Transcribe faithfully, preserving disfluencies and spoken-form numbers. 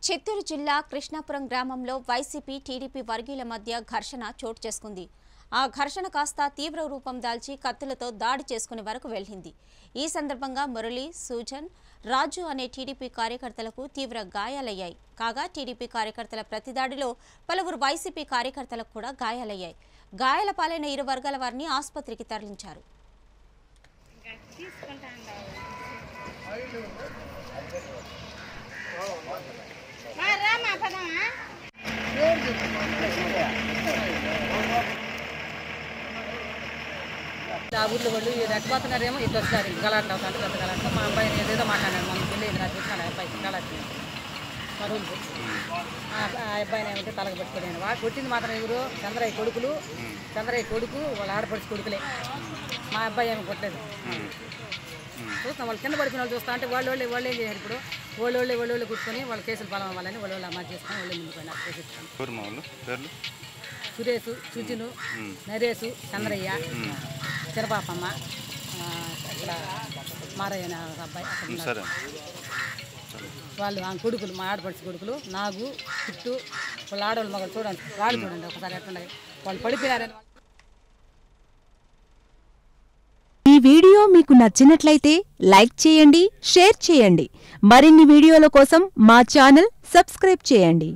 చిత్తూరు జిల్లా కృష్ణాపురం గ్రామంలో YCP TDP వర్గీయుల మధ్య ఘర్షణ చోటు చేసుకుంది. ఆ ఘర్షణ కాస్త తీవ్ర రూపం దాల్చి కత్తులతో దాడి చేసుకునే వరకు వెళ్ళింది. ఈ సందర్భంగా మురళి, సూజన్, రాజు అనే టీడీపీ కార్యకర్తలకు తీవ్ర గాయాలయ్యాయి. కాగా టీడీపీ కార్యకర్తల ప్రతిదాడిలో పలువురు వైసీపీ కార్యకర్తలకు కూడా గాయాలయ్యాయి. గాయాల పాలైన ఇరు వర్గాల వారిని ఆసుపత్రికి తరలించారు. ఆ ఊర్లో వాళ్ళు రెచ్చిపోతున్నారేమో ఇటు వస్తారు గలాట్లు అవుతారు పెద్ద గలాట్లు మా అబ్బాయిని ఏదేదో మాట్లాడారు మమ్మల్ని తెలియదు నాకు చూసాను ఆ అబ్బాయికి గలాట్లు మరువులు ఆ అబ్బాయిని ఏమంటే తలగ పెట్టుకోలేను వాడు కొట్టింది మాత్రం ఎవరు చంద్రయ్య కొడుకులు చంద్రయ్య కొడుకు వాళ్ళ ఆడపడిచి కొడుకులే మా అబ్బాయి ఏమి కొట్టలేదు. చూస్తాం వాళ్ళు కింద పడిపోయిన వాళ్ళు చూస్తా అంటే వాళ్ళు వాళ్ళు వాళ్ళు ఏం చేశారు ఇప్పుడు వాళ్ళు వాళ్ళు వాళ్ళు వాళ్ళు కూర్చొని వాళ్ళ కేసులు బలం అవ్వాలని వాళ్ళు వాళ్ళు అమ్మాయి చేసుకొని వాళ్ళు ముందు పోయినా కేసు సురేష్, సుజిను, నరేషు, చంద్రయ్య, చిరపాపమ్మ, ఇట్లా మారయ్య అబ్బాయి అక్కడ వాళ్ళు ఆ కొడుకులు మా ఆడపడిచి కొడుకులు నాగు చుట్టూ వాళ్ళ ఆడవాళ్ళు మగలు చూడండి వాళ్ళు చూడండి ఒకసారి ఎట్లున్నాయి వాళ్ళు పడిపోయారని. ఈ వీడియో మీకు నచ్చినట్లయితే లైక్ చేయండి, షేర్ చేయండి. మరిన్ని వీడియోల కోసం మా ఛానల్ సబ్స్క్రైబ్ చేయండి.